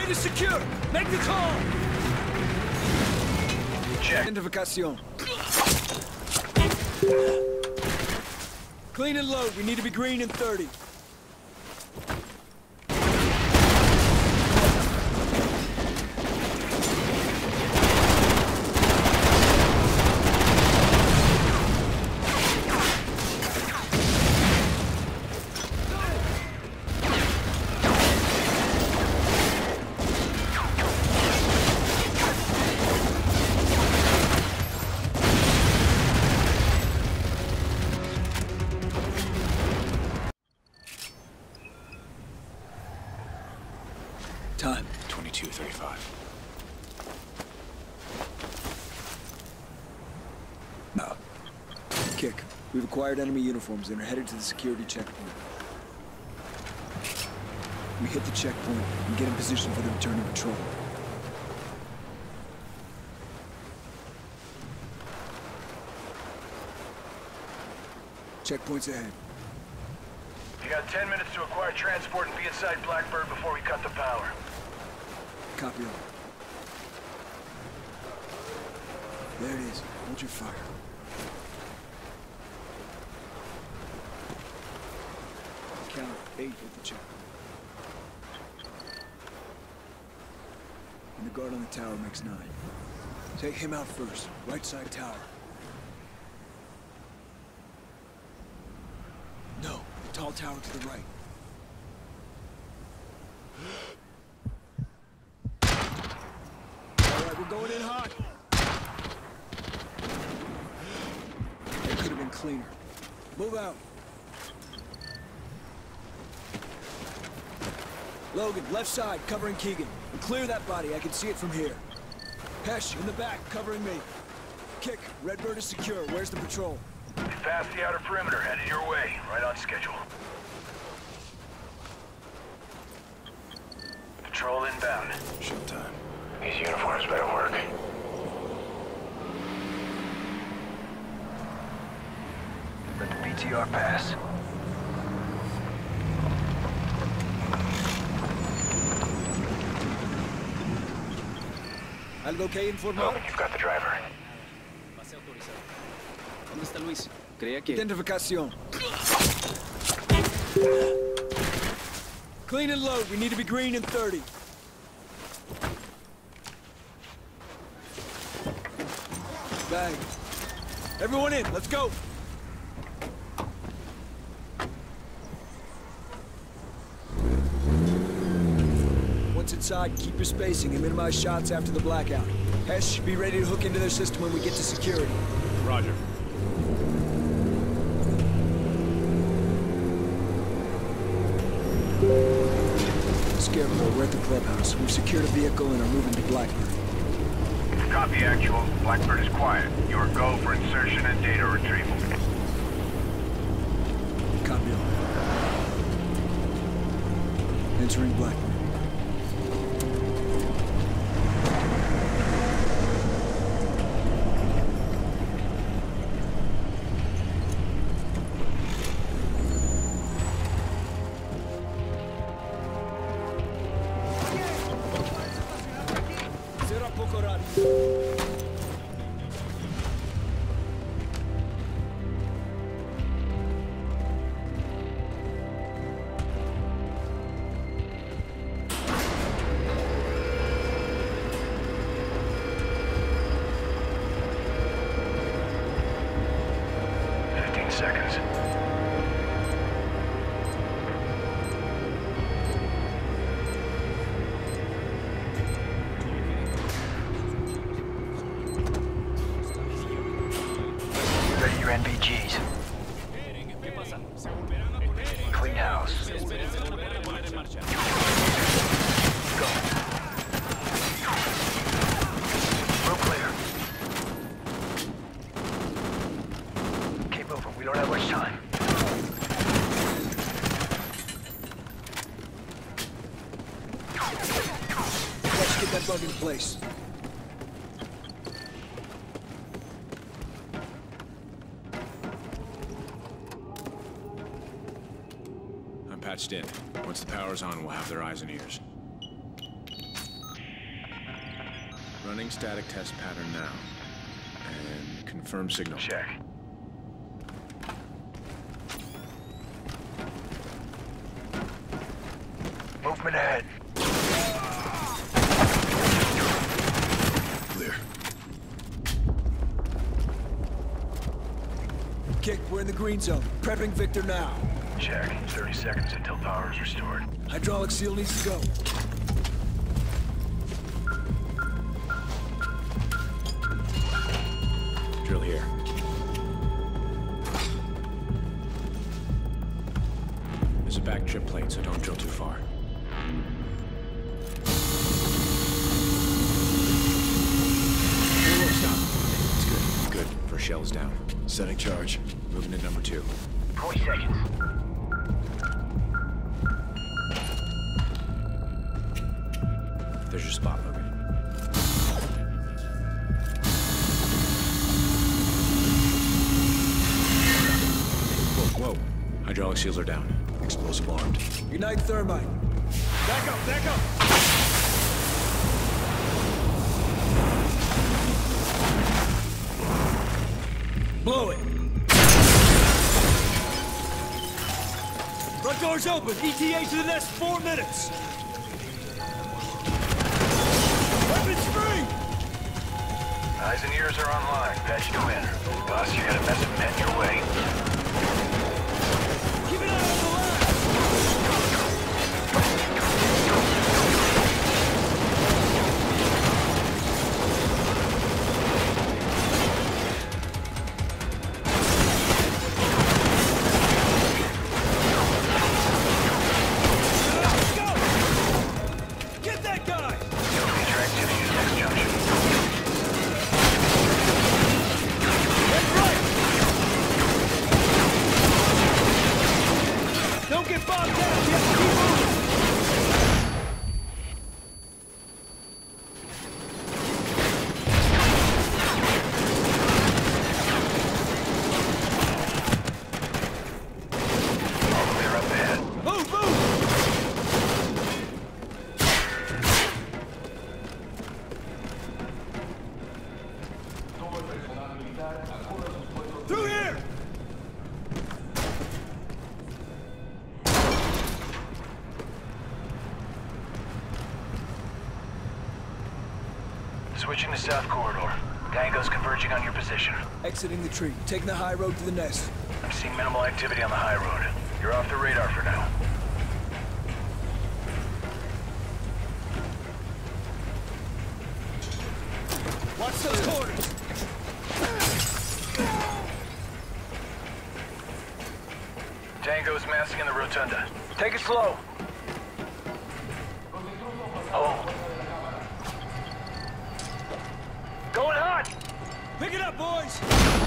Building is secure! Make the call! Check. Identification. Clean and load. We need to be green in 30. Time. 22:35. No. Kick. We've acquired enemy uniforms and are headed to the security checkpoint. We hit the checkpoint and get in position for the return of patrol. Checkpoint's ahead. You got 10 minutes to acquire transport and be inside Blackbird before we cut the power. Copy all. There it is. Hold your fire. Count 8 at the checkpoint. And the guard on the tower makes 9. Take him out first. Right side tower. No, the tall tower to the right. All right, we're going in hot. That could have been cleaner. Move out. Logan, left side, covering Keegan. And clear that body, I can see it from here. Hesh, in the back, covering me. Kick, Redbird is secure. Where's the patrol? We passed the outer perimeter, headed your way. Right on schedule. Patrol inbound. Showtime. These uniforms better work. Let the BTR pass. Algo que informar? Logan, you've got the driver. ¿Dónde está Luis? Creía que... Identificación. Clean and load. We need to be green in 30. Bang. Everyone in. Let's go. Once inside, keep your spacing and minimize shots after the blackout. Hesh, be ready to hook into their system when we get to security. Roger. Scarecrow, we're at the clubhouse. We've secured a vehicle and are moving to Blackbird. Copy, actual. Blackbird is quiet. Your go for insertion and data retrieval. Copy all. Entering Blackbird. Será poco horario. Seconds. Ready your NVGs. Clean house. Go. Real clear. Keep moving. We don't have much time. Let's get that bug in place. I'm patched in. Once the power's on, we'll have their eyes and ears. Running static test pattern now. And confirm signal. Check. Movement ahead. Clear. Kick, we're in the green zone. Prepping Victor now. Check. 30 seconds until power is restored. Hydraulic seal needs to go. Drill here. There's a back trip plate, so don't drill too far. Whoa, stop. It's good. Good. First shell is down. Setting charge. Moving to number 2. 20 seconds. There's your spot, Logan. Whoa, whoa. Hydraulic seals are down. Explosive armed. Ignite thermite. Back up, back up! Blow it. Front door's open. ETA to the next 4 minutes. Weapons free! Eyes and ears are online. Patch to in. Boss, you got a mess of men your way. Keep an eye on the line! Through here! Switching to south corridor. Tango's converging on your position. Exiting the tree, taking the high road to the nest. I'm seeing minimal activity on the high road. You're off the radar for now. Watch those corners! Tango's massing in the rotunda. Take it slow. Oh. Going hot! Pick it up, boys!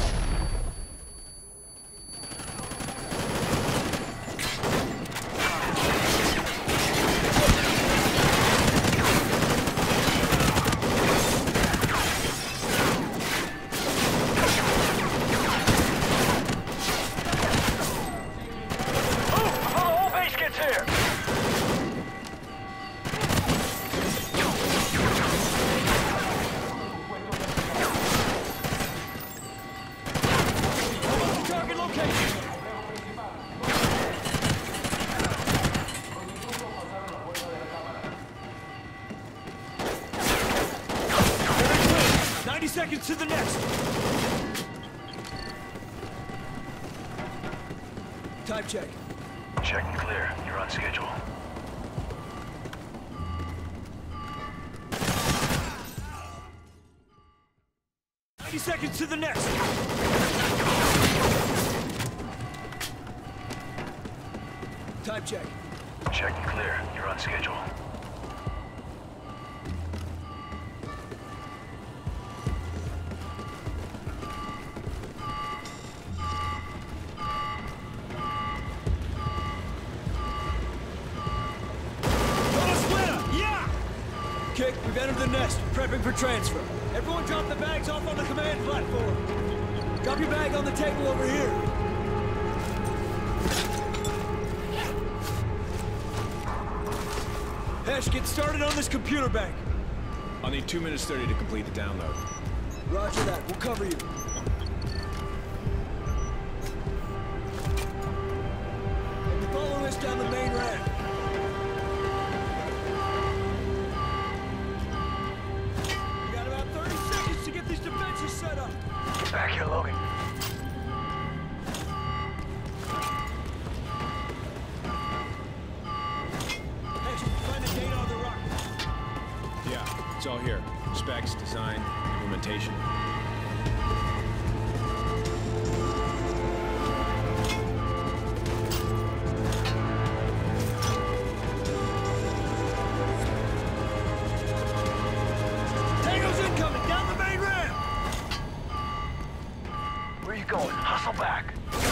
Seconds to the next. Time check. Checking clear. You're on schedule. Seconds to the next. Time check. Checking clear. You're on schedule. Kick, we've entered the nest, prepping for transfer. Everyone drop the bags off on the command platform. Drop your bag on the table over here. Hesh, get started on this computer bank. I'll need 2 minutes 30 to complete the download. Roger that. We'll cover you. I'll be following us down the main ramp. We got about 30 seconds to get these defenses set up. Get back here, Logan. Yeah, it's all here. Specs, design, implementation. Tango's incoming! Down the main ramp! Where are you going? Hustle back.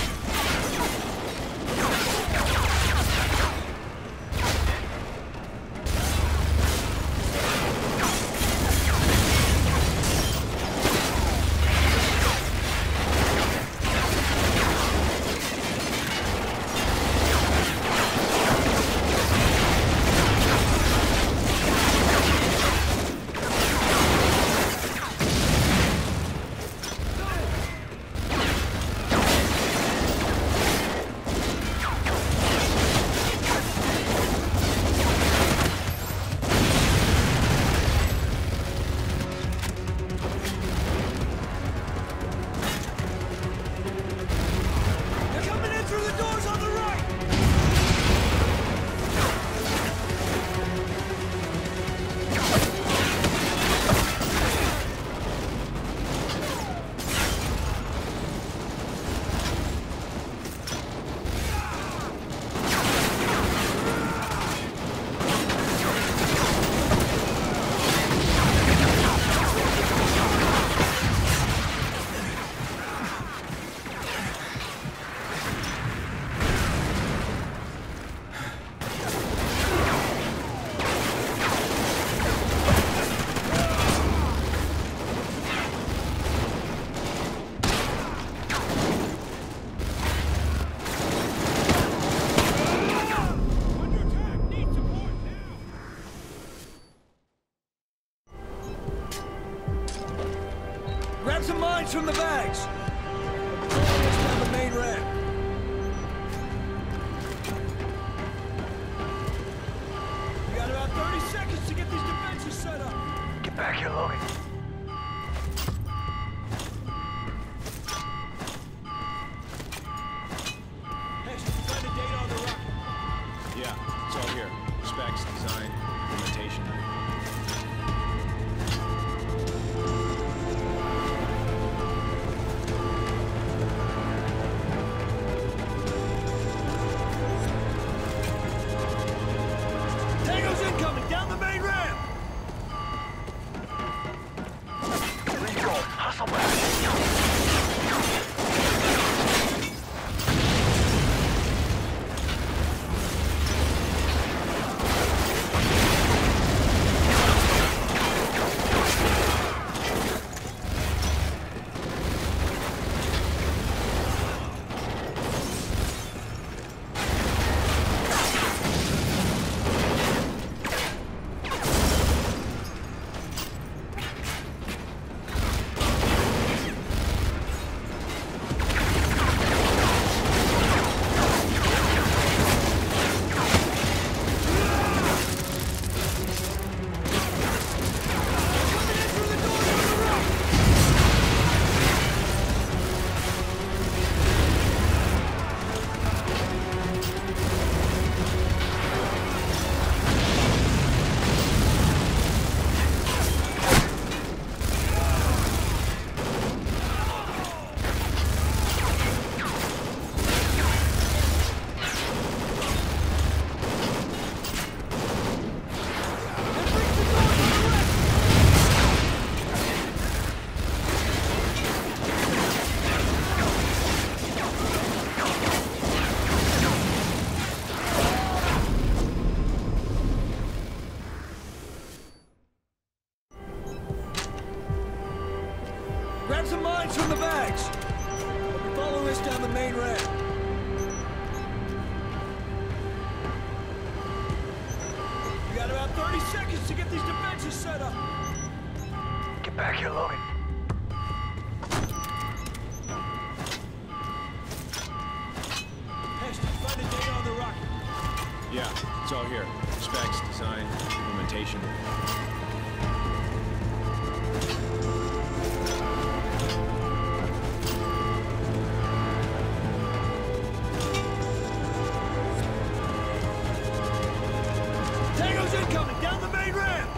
Grab some mines from the bags! Following us down the main ramp. We got about 30 seconds to get these defenses set up. Get back here, Logan. Hey, find a data on the rock. Yeah, it's all here. Specs, design, implementation. Tango's incoming! Down the main ramp! Where you going? Hustle back. Grab some mines from the bags! They'll be following us down the main ramp. We got about 30 seconds to get these defenses set up. Back here, Logan. Hesh, did you find the data on the rocket? Yeah, it's all here. Specs, design, implementation. Tango's incoming! Down the main ramp!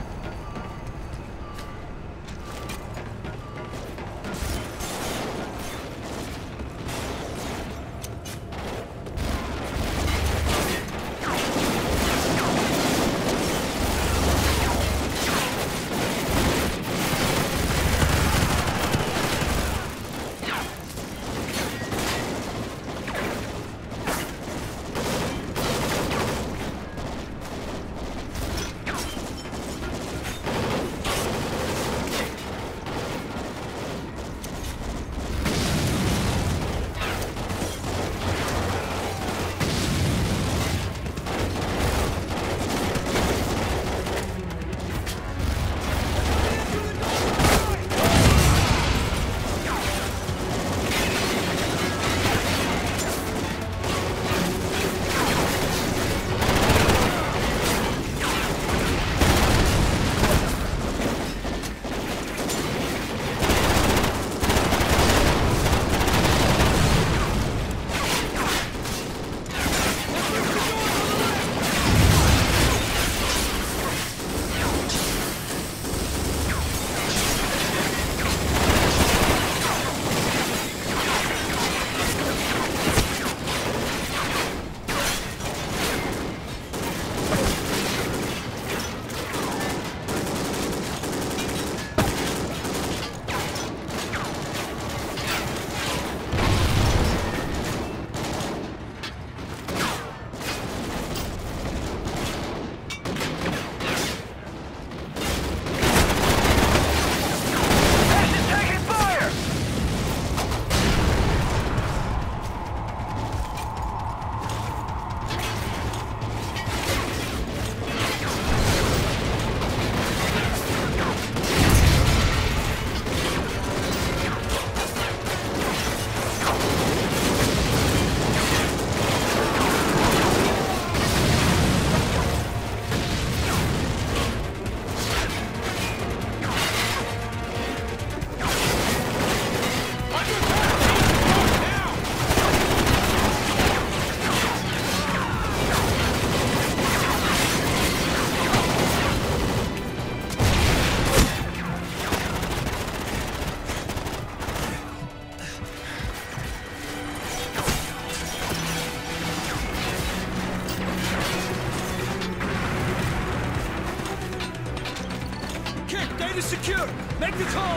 Data secure! Make the call!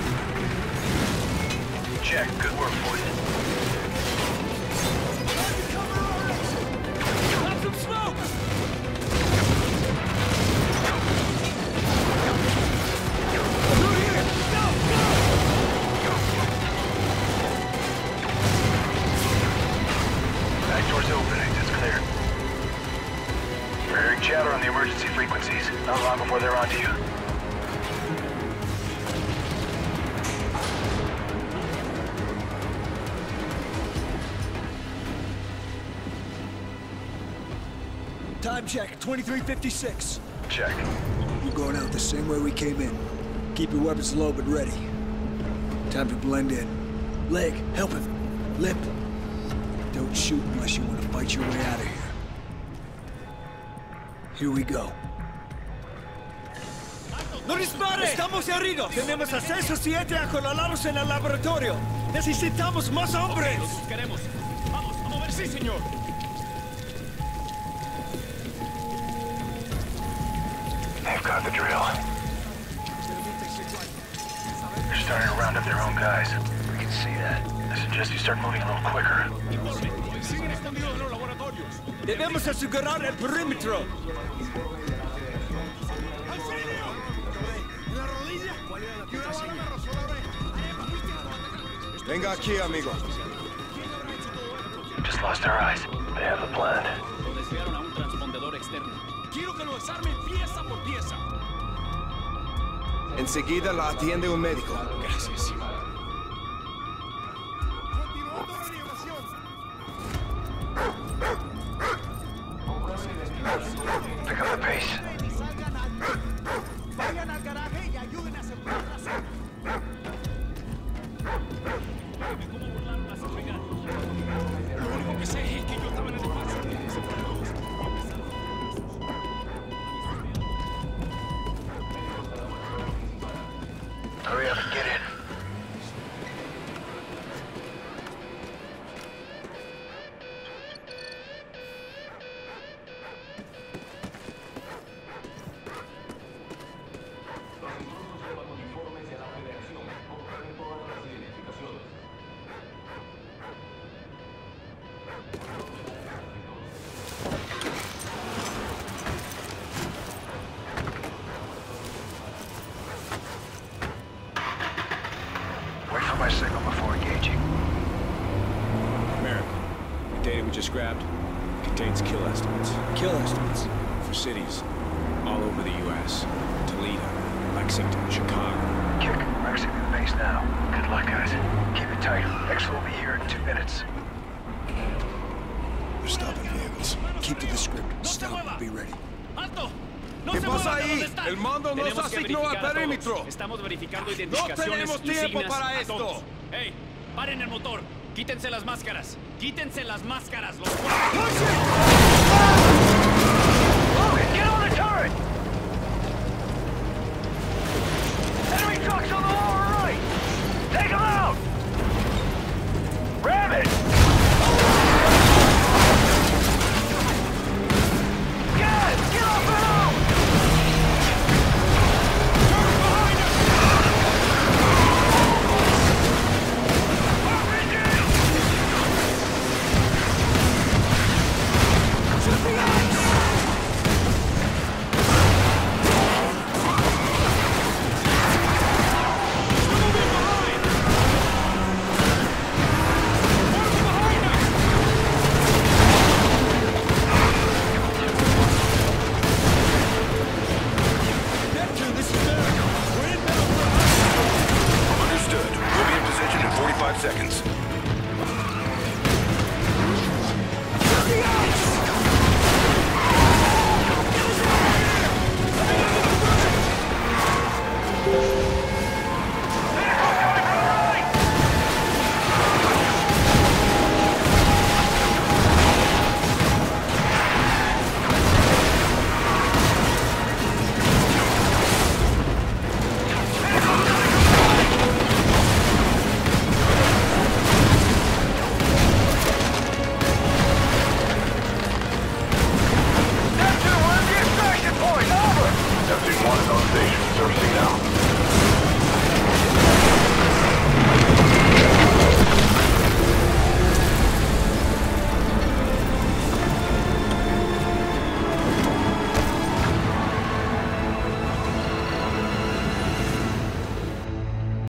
Check. Good work, boys. Cover our exit! Have some smoke! Through here! Go! Go! Back door's open. Exit's clear. We're hearing chatter on the emergency frequencies. Not long before they're onto you. Time check, 2356. Check. We're going out the same way we came in. Keep your weapons low but ready. Time to blend in. Leg, help him. Lip. Don't shoot unless you want to fight your way out of here. Here we go. ¡No dispare! ¡Estamos heridos! Tenemos acceso 7 acorralados en el laboratorio. Necesitamos más hombres. Los buscaremos. Vamos, a mover, sí, señor. They've got the drill. They're starting to round up their own guys. We can see that. I suggest you start moving a little quicker. Informe. Siguen escondidos en los laboratorios. Debemos asegurar el perímetro. Venga aquí, amigo. Just lost our eyes. They have the plan. Lo desviaron a un transpondedor externo. Quiero que lo desarmen pieza por pieza. Enseguida la atiende un médico. Gracias. Pick up the pace. Vayan al garaje y ayuden a asegurar la zona. ¿Cómo burlaron a seguridad? Lo único que sé es que yo estaba en el espacio. Hurry up and get in. Wait for my signal before engaging. Merrick, the data we just grabbed contains kill estimates Kill estimates. for cities all over the U.S. Toledo, Lexington, Chicago. Kick, we're exiting the base now. Good luck, guys. Keep it tight. X will be here in 2 minutes. They're stopping vehicles. Keep to the script. Stop mueva. and be ready. ¡Alto! ¡No ¿Qué se pasa muevan de ahí? donde están! El mando nos Tenemos que asignó al verificar a todos. perímetro. Estamos verificando No identificaciones tenemos tiempo insignias para a esto. todos. ¡Ey! ¡Paren el motor! ¡Quítense las máscaras! ¡Quítense las máscaras! ¡Los cuatro!